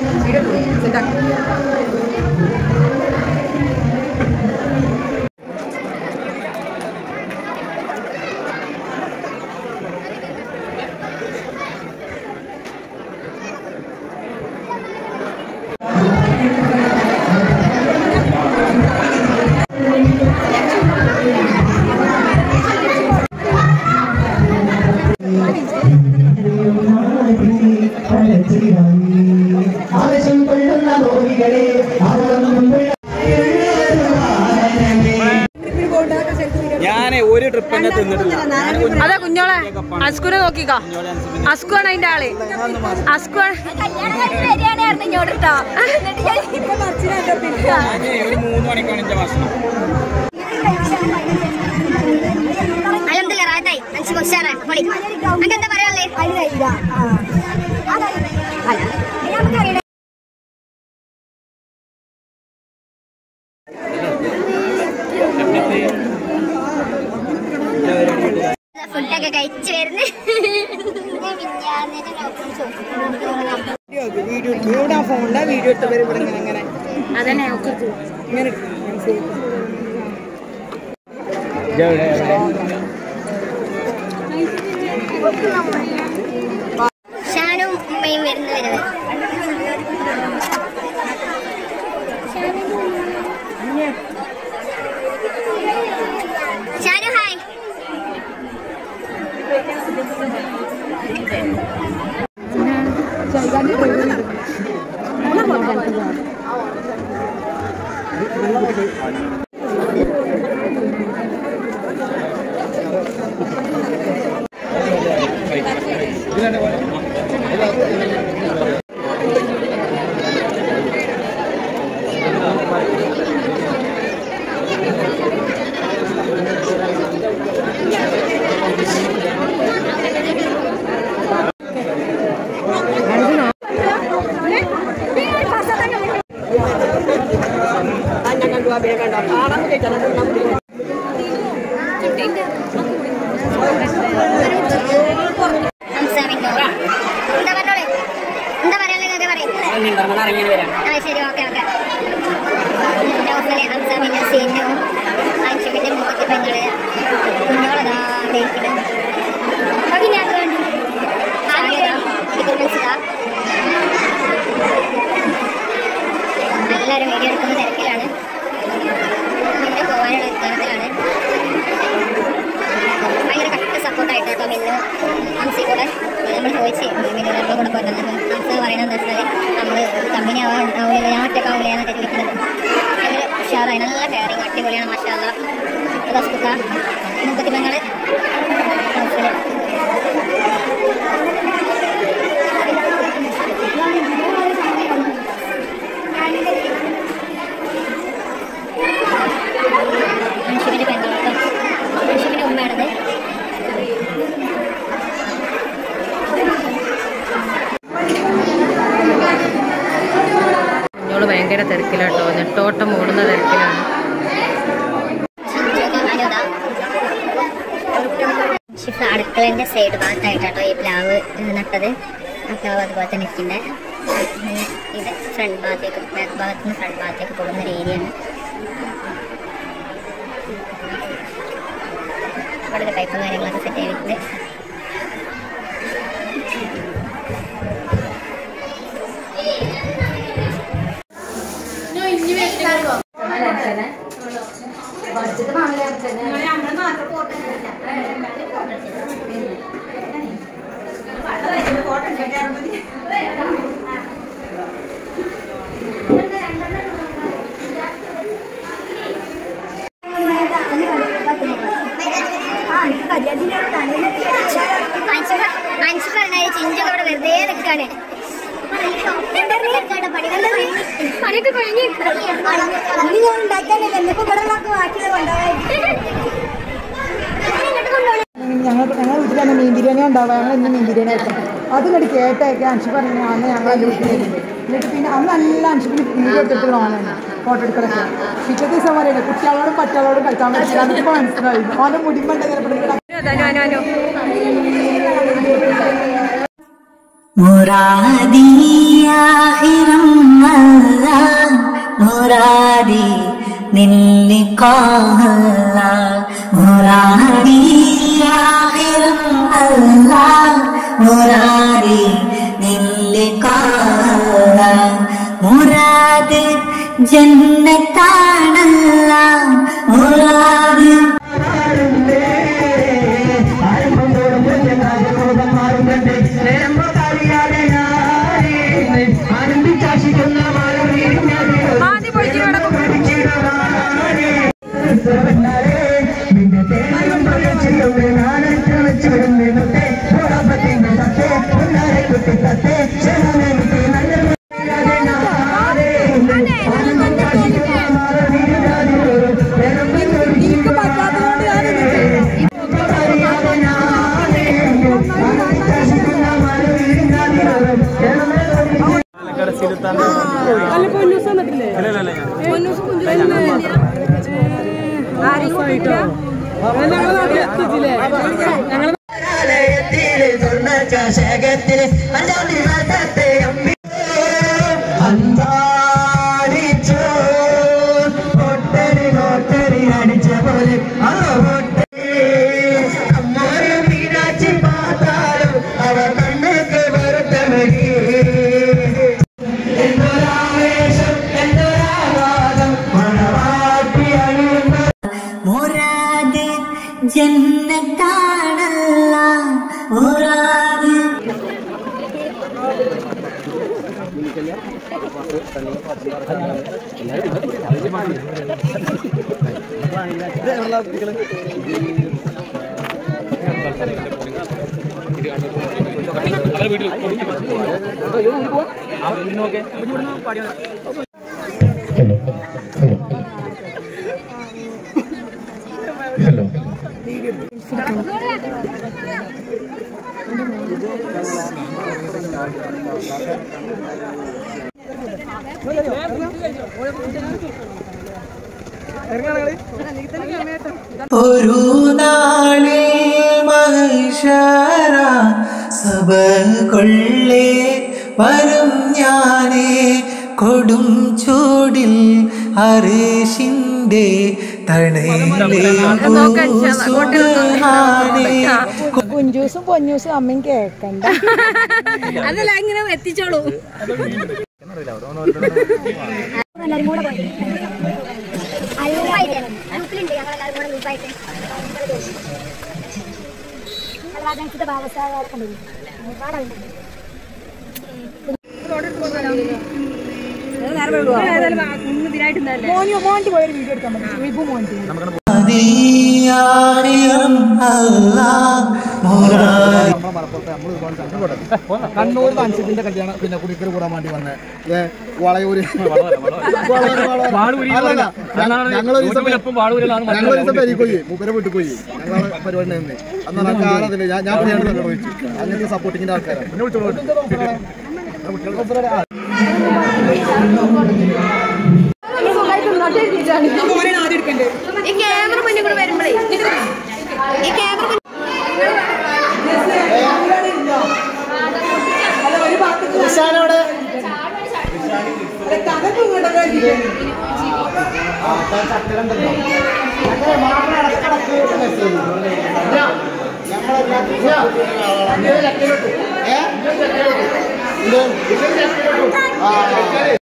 ഞാനേ ഒരു ട്രിപ്പ് തന്നെ തിന്നിട്ടില്ല. അതെ കുഞ്ഞോളെ അസ്കുനെ നോക്കിക്കോ. അസ്കുവാണ് അതിന്റെ ആള്. അസ്കുവാണ് ഒരു 3 മണിക്കാണ് എന്റെ ഭക്ഷണം. എന്താ പറയാ ഫുഡൊക്കെ കഴിച്ചു വരുന്നു. ഫോണിന്റെ വീഡിയോ എടുത്തവര് അതന്നെ ഷാനും ഉമ്മയും വരുന്നവരത് ഷാനു ഹായ്. ശരി ഓക്കെ ഓക്കെ. ഹംസാമിന്റെ സീനും അൻഷുവിന്റെ മുഖത്ത് പെങ്ങള് കുഞ്ഞോളതാ എല്ലാവരും വീഡിയോ എടുക്കുന്ന തിരക്കിലാണ്. പിന്നെ പോകാനുള്ള ഉത്സാഹത്തിലാണ്. ഭയങ്കര കറക്റ്റ് സപ്പോർട്ടായിട്ട് കേട്ടോ മിന്നു ഹംസി കൂടെ നമ്മൾ ചോദിച്ച് മിന്നു നമ്മുടെ കൂടെ പോയിട്ട് ഹംസ പറയുന്നത് എന്താ വെച്ചാൽ നമ്മൾ കമ്പനി ആവില്ല ഞാൻ ഒറ്റക്കാവില്ല എന്നൊക്കെ ചോദിക്കുന്നത്. ഭയങ്കര ഉഷാറായി, നല്ല കെയറിങ്, അടിപൊളിയാണ്. മാഷാഅല്ലാ. റസ്കുക്ക മുപ്പത്തി പെങ്ങള് അൻഷുവിൻ്റെ പെങ്ങളോട്ടോ അൻഷുവിൻ്റെ ഉമ്മയാണത്. കുഞ്ഞോള് ഭയങ്കര തിരക്കിലാട്ടോ, നെട്ടോട്ടം ഓടുന്ന തിരക്കിലാണ്. അടുക്കളൻ്റെ സൈഡ് ഭാഗത്തായിട്ടാട്ടോ ഈ പ്ലാവ് നട്ടത്. ആ പ്ലാവ് അതുപോലെ തന്നെ ഇരിക്കണ്ടേ. ഇത് ഫ്രണ്ട് ഭാഗത്തേക്ക്, ബാക്ക് ഭാഗത്ത് നിന്ന് ഫ്രണ്ട് ഭാഗത്തേക്ക് പോകുന്ന ഒരു ഏരിയയാണ്. അവിടെ പൈപ്പും കാര്യങ്ങളൊക്കെ സെറ്റ് ചെയ്തിട്ടുണ്ട്. ചിഞ്ചോടെ വെറുതെ നിൽക്കാണ്. പണിയൊക്കെ കഴിഞ്ഞ് ഞങ്ങൾ വീട്ടിൽ തന്നെ മീൻ ബിരിയാണി ഉണ്ടാവുക. ഞങ്ങൾ ഇന്ന് മീൻ ബിരിയാണി വെക്കാം. അത് കടി കേട്ടൊക്കെ അൻഷു പറഞ്ഞു അന്ന് ഞങ്ങൾ എൻ്റെ വീട്ടിലേക്ക്. എന്നിട്ട് പിന്നെ അന്ന് നല്ല അൻഷുവിന് വീഡിയോ എടുത്തിട്ട് കാണുന്നു, ഫോട്ടോ എടുക്കലൊക്കെ. പിറ്റേ ദിവസം പറയല്ലേ കുട്ടികളോടും പറ്റാളോടും കളിക്കാൻ പറ്റില്ല. അതിപ്പോൾ മനസ്സിലായി അവൻ്റെ മുടിമ്പണ്ട മുറാദിയ للقاء الله مرادي آخر الله مرادي للقاء الله مراد جنتان الله مراد ഒരു നാളിൽ മഹ്ശറ സഭ കൊള്ളേ വരും ഞാനേ കൊടും ചൂടിൽ അർശിന്റെ കുഞ്ചൂസും പൊന്നൂസും അമ്മയും കേക്കണ്ട. അതല്ല ഇങ്ങനെ എത്തിച്ചോളൂ. എല്ലാവരും കൂടെ പോയി ഗ്രൂപ്പിലുണ്ട് ഞങ്ങളെല്ലാവരും കൂടെ ഗ്രൂപ്പായിട്ട് വാദനത്തിന്റെ ഭാഗത്താകാർ കണ്ടിരുന്നു ഒരുപാടുണ്ട്. മോന്റി പോയൊരു വീഡിയോ എടുക്കാൻ പറ്റും. വിഭു മോന്റി കണ്ണൂർ താൻസിന്റെ കല്യാണം പിന്നെ കുടിക്കൽ കൂടാൻ വേണ്ടി വന്ന വളയൂര് ഞങ്ങളൊരു ദിവസം പെരി പോയി മൂപ്പരെ വീട്ടിൽ പോയി ഞങ്ങൾ പരിപാടി നിന്ന് അന്നാണ് കാണുന്നില്ല ഞാൻ ചോദിച്ചു അങ്ങനത്തെ സപ്പോർട്ടിങ്ങിന്റെ ആൾക്കാരാണ് ഈ ക്യാമറ മുന്നിൽ കൂടെ വരുമ്പോഴേ ഈ ക്യാമറ ആ